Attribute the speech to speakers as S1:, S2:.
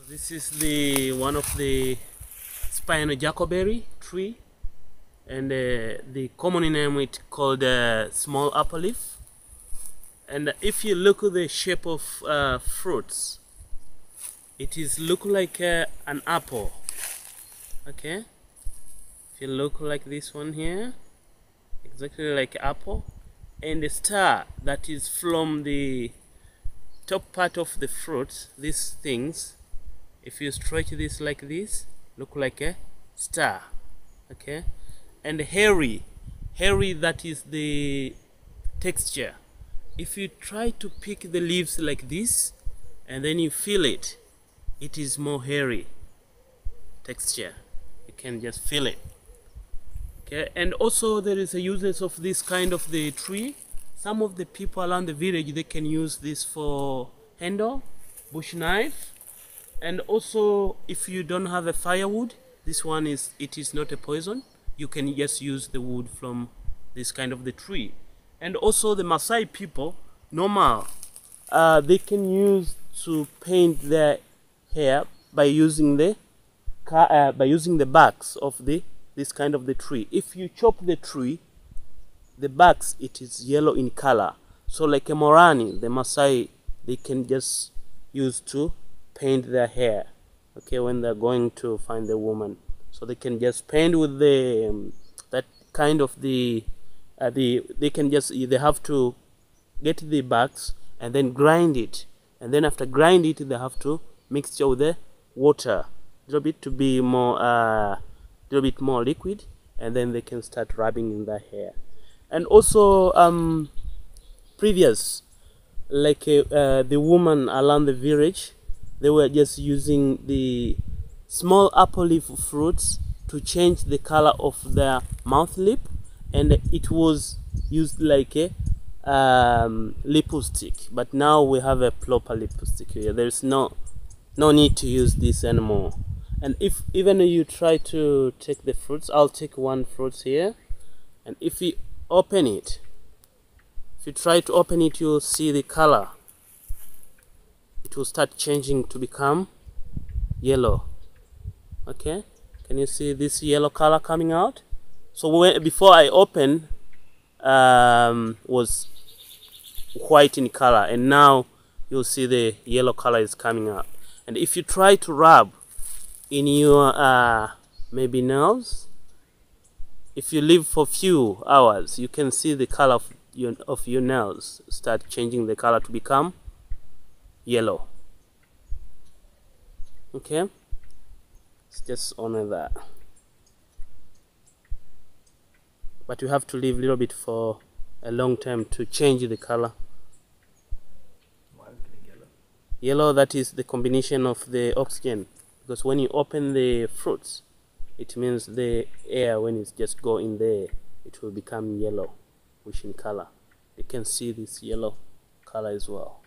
S1: This is the one of the Spino jacoberry tree, and the common name it called small apple leaf. And if you look at the shape of fruits, it is look like an apple. Okay, if you look like this one here, exactly like apple, and the star that is from the top part of the fruit, these things, if you stretch this like this, look like a star. Okay, and hairy, that is the texture. If you try to pick the leaves like this and then you feel it, it is more hairy texture. You can just feel it. Okay, and also there is a uses of this kind of the tree. Some of the people around the village, they can use this for handle, bush knife, and also if you don't have a firewood, this one is, it is not a poison. You can just use the wood from this kind of the tree. And also the Maasai people, normal, they can use to paint their hair by using the barks of this kind of the tree. If you chop the tree, the barks, it is yellow in color. So like a Morani, the Maasai, they can just use to paint their hair. Okay, when they're going to find the woman, so they can just paint with the that kind of they can just, they have to get the barks and then grind it, and then after grind it, they have to mix it with the water a little bit to be more little bit more liquid, and then they can start rubbing in their hair. And also previous, like the woman around the village, they were just using the small apple leaf fruits to change the color of their mouth lip, and it was used like a lipstick. But now we have a proper lipstick here. There's no need to use this anymore. And if even you try to take the fruits, I'll take one fruit here, and if you open it, if you try to open it, you'll see the color. It will start changing to become yellow. Okay, can you see this yellow color coming out? So before I open, was white in color, and now you'll see the yellow color is coming out. And if you try to rub in your maybe nails, if you leave for few hours, you can see the color of your nails start changing the color to become yellow. Okay, it's just only that, but you have to leave a little bit for a long time to change the color. Yellow, that is the combination of the oxygen, because when you open the fruits, it means the air, when it's just go in there, it will become yellow, which in color. You can see this yellow color as well.